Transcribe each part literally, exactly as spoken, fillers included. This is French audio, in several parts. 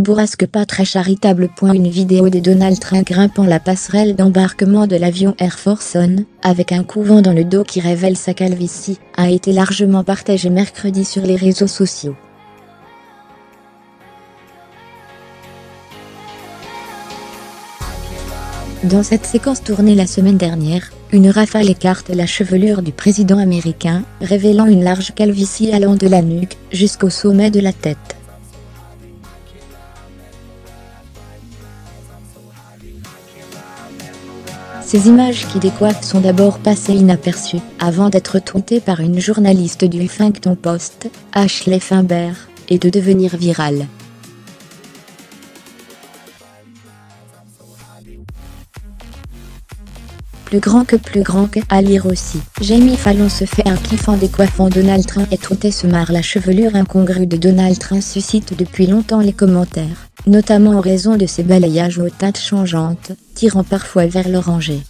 bourrasque pas très charitable. Une vidéo de Donald Trump grimpant la passerelle d'embarquement de l'avion Air Force One, avec un coup vent dans le dos qui révèle sa calvitie, a été largement partagée mercredi sur les réseaux sociaux. Dans cette séquence tournée la semaine dernière, une rafale écarte la chevelure du président américain, révélant une large calvitie allant de la nuque jusqu'au sommet de la tête. Ces images qui décoiffent sont d'abord passées inaperçues, avant d'être tweetées par une journaliste du Huffington Post, Ashley Feinberg, et de devenir virales. Plus grand que plus grand que, à lire aussi. Jimmy Fallon se fait un kiff en décoiffant Donald Trump et tweeté se marre. La chevelure incongrue de Donald Trump suscite depuis longtemps les commentaires, notamment en raison de ses balayages aux teintes changeantes, tirant parfois vers l'orangé.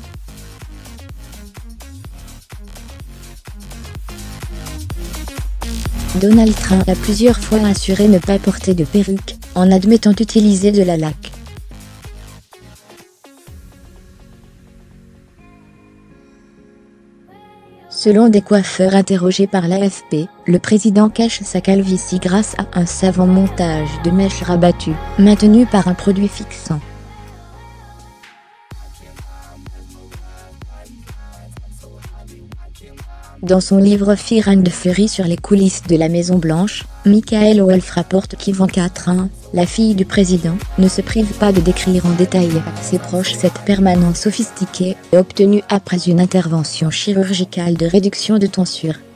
Donald Trump a plusieurs fois assuré ne pas porter de perruque, en admettant utiliser de la laque. Selon des coiffeurs interrogés par l'A F P, le président cache sa calvitie grâce à un savant montage de mèches rabattues, maintenu par un produit fixant. Dans son livre Fear and Fury sur les coulisses de la Maison Blanche, Michael Wolff rapporte qu'Ivanka Trump, la fille du président, ne se prive pas de décrire en détail à ses proches cette permanence sophistiquée, obtenue après une intervention chirurgicale de réduction de tonsure.